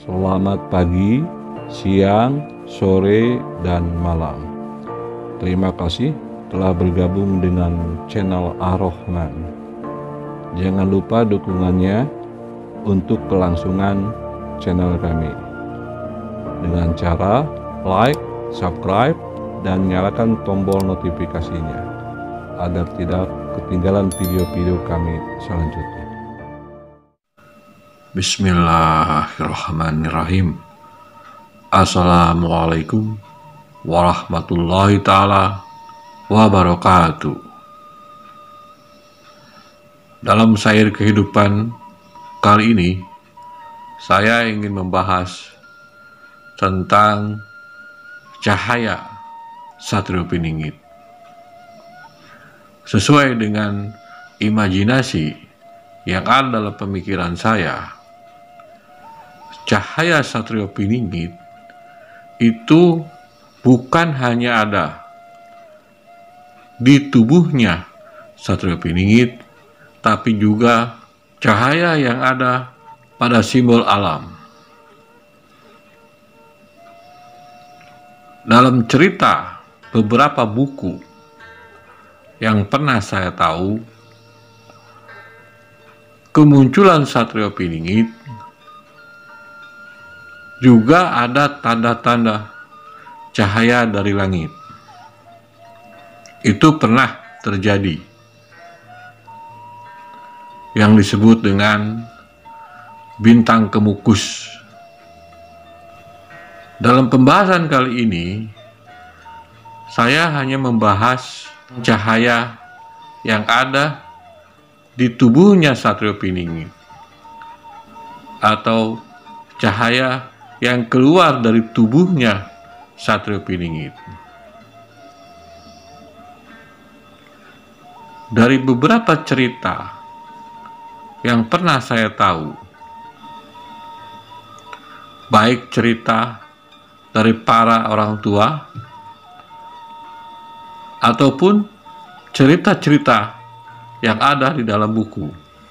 Selamat pagi, siang, sore, dan malam. Terima kasih telah bergabung dengan channel Ar-Rahman. Jangan lupa dukungannya untuk kelangsungan channel kami dengan cara like, subscribe, dan nyalakan tombol notifikasinya agar tidak ketinggalan video-video kami selanjutnya. Bismillahirrahmanirrahim. Assalamualaikum warahmatullahi ta'ala wabarakatuh. Dalam syair kehidupan kali ini, saya ingin membahas tentang cahaya Satrio-Piningit. Sesuai dengan imajinasi yang ada dalam pemikiran saya, cahaya Satrio-Piningit itu bukan hanya ada di tubuhnya Satrio-Piningit, tapi juga cahaya yang ada pada simbol alam. Dalam cerita beberapa buku yang pernah saya tahu, kemunculan Satrio-Piningit juga ada tanda-tanda cahaya dari langit. Itu pernah terjadi, yang disebut dengan bintang kemukus. Dalam pembahasan kali ini, saya hanya membahas cahaya yang ada di tubuhnya Satrio-Piningit, atau cahaya yang keluar dari tubuhnya Satrio-Piningit. Dari beberapa cerita yang pernah saya tahu, baik cerita dari para orang tua ataupun cerita-cerita yang ada di dalam buku.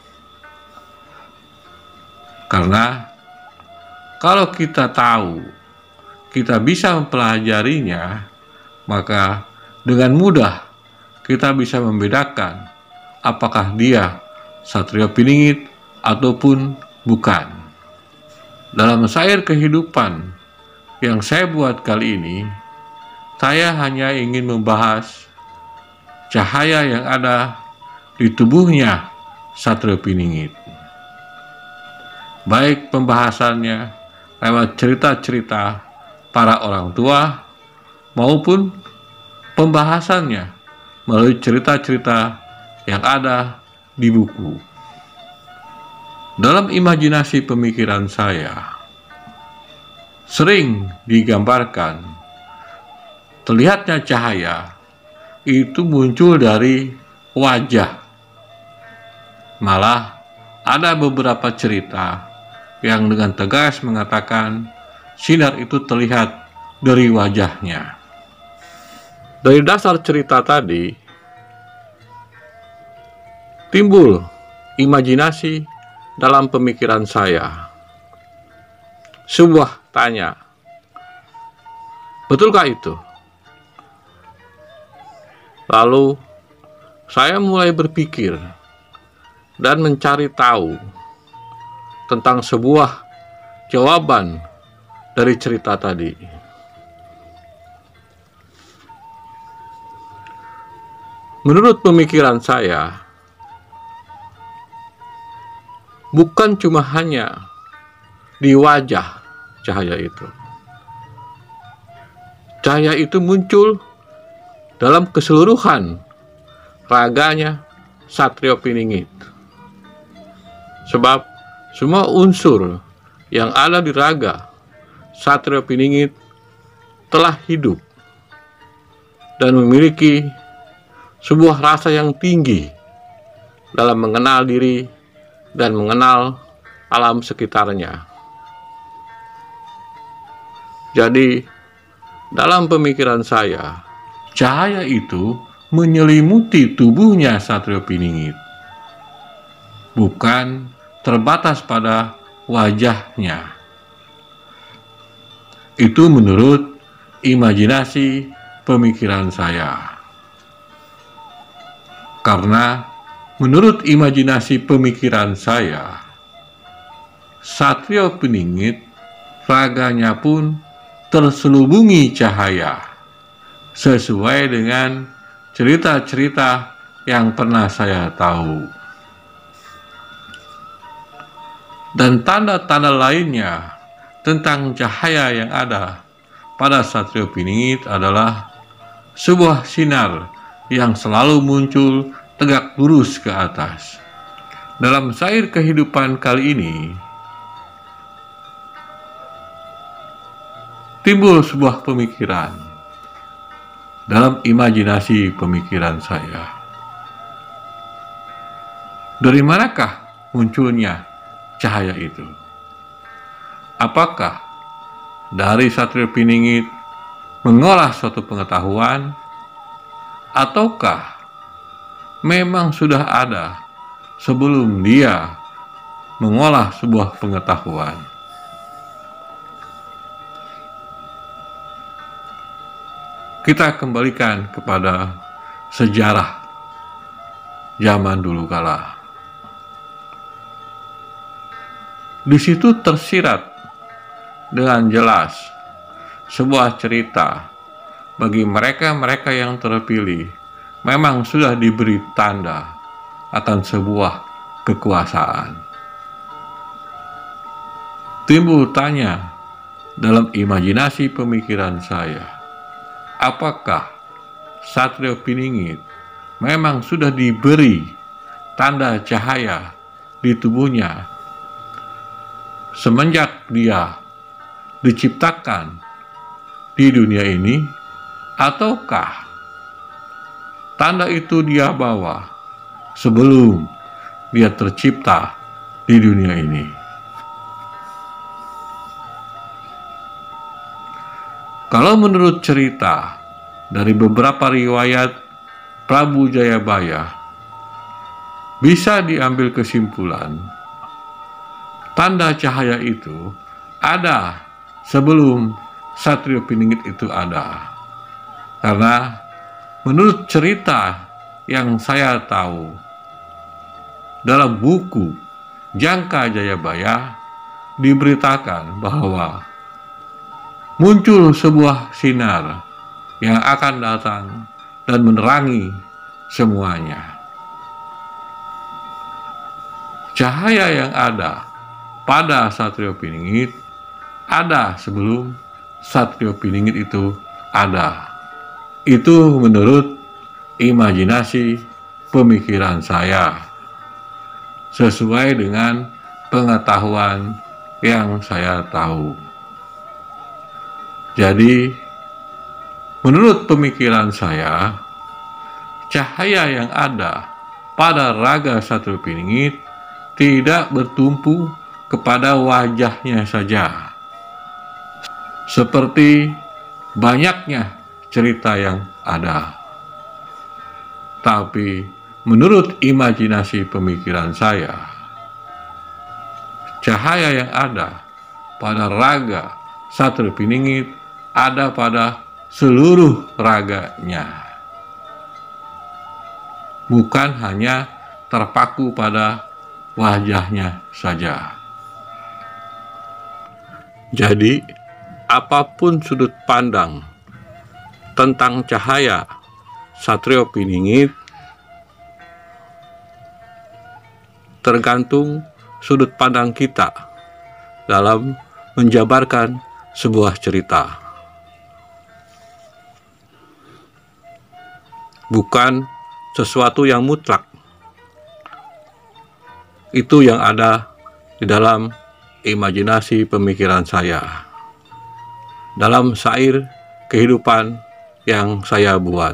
Karena kalau kita tahu, kita bisa mempelajarinya, maka dengan mudah kita bisa membedakan apakah dia Satrio-Piningit ataupun bukan. Dalam syair kehidupan yang saya buat kali ini, saya hanya ingin membahas cahaya yang ada di tubuhnya Satrio-Piningit. Baik pembahasannya lewat cerita-cerita para orang tua maupun pembahasannya melalui cerita-cerita yang ada di buku. Dalam imajinasi pemikiran saya, sering digambarkan terlihatnya cahaya itu muncul dari wajah. Malah ada beberapa cerita yang dengan tegas mengatakan sinar itu terlihat dari wajahnya. Dari dasar cerita tadi, timbul imajinasi dalam pemikiran saya. Sebuah tanya, betulkah itu? Lalu saya mulai berpikir dan mencari tahu tentang sebuah jawaban dari cerita tadi. Menurut pemikiran saya, bukan cuma hanya di wajah cahaya itu. Cahaya itu muncul dalam keseluruhan raganya Satrio-Piningit. Sebab semua unsur yang ada di raga Satrio-Piningit telah hidup dan memiliki sebuah rasa yang tinggi dalam mengenal diri dan mengenal alam sekitarnya. Jadi, dalam pemikiran saya, cahaya itu menyelimuti tubuhnya Satrio-Piningit, bukan terbatas pada wajahnya. Itu menurut imajinasi pemikiran saya. Karena menurut imajinasi pemikiran saya, Satrio Piningit raganya pun terselubungi cahaya, sesuai dengan cerita-cerita yang pernah saya tahu. Dan tanda-tanda lainnya tentang cahaya yang ada pada Satrio Piningit adalah sebuah sinar yang selalu muncul tegak lurus ke atas. Dalam syair kehidupan kali ini, timbul sebuah pemikiran dalam imajinasi pemikiran saya. Dari manakah munculnya cahaya itu? Apakah dari Satrio Piningit mengolah suatu pengetahuan, ataukah memang sudah ada sebelum dia mengolah sebuah pengetahuan? Kita kembalikan kepada sejarah zaman dulu kala. Di situ tersirat dengan jelas sebuah cerita bagi mereka-mereka yang terpilih memang sudah diberi tanda akan sebuah kekuasaan. Timbul tanya dalam imajinasi pemikiran saya, apakah Satrio Piningit memang sudah diberi tanda cahaya di tubuhnya semenjak dia diciptakan di dunia ini, ataukah tanda itu dia bawa sebelum dia tercipta di dunia ini? Kalau menurut cerita dari beberapa riwayat Prabu Jayabaya, bisa diambil kesimpulan tanda cahaya itu ada sebelum Satrio Piningit itu ada. Karena menurut cerita yang saya tahu, dalam buku Jangka Jayabaya diberitakan bahwa muncul sebuah sinar yang akan datang dan menerangi semuanya. Cahaya yang ada pada Satrio Piningit ada sebelum Satrio Piningit itu ada. Itu menurut imajinasi pemikiran saya, sesuai dengan pengetahuan yang saya tahu. Jadi, menurut pemikiran saya, cahaya yang ada pada raga Satrio Piningit tidak bertumpu kepada wajahnya saja, seperti banyaknya cerita yang ada. Tapi menurut imajinasi pemikiran saya, cahaya yang ada pada raga Satrio Piningit ada pada seluruh raganya, bukan hanya terpaku pada wajahnya saja. Jadi, apapun sudut pandang tentang cahaya Satrio Piningit, tergantung sudut pandang kita dalam menjabarkan sebuah cerita. Bukan sesuatu yang mutlak. Itu yang ada di dalam imajinasi pemikiran saya, dalam syair kehidupan yang saya buat.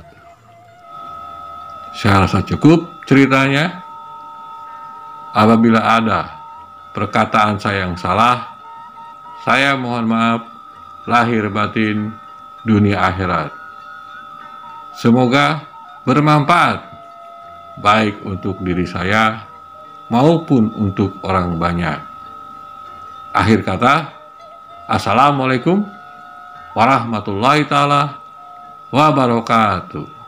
Saya rasa cukup ceritanya. Apabila ada perkataan saya yang salah, saya mohon maaf lahir batin dunia akhirat. Semoga bermanfaat baik untuk diri saya maupun untuk orang banyak. Akhir kata, Assalamualaikum warahmatullahi taala wabarakatuh.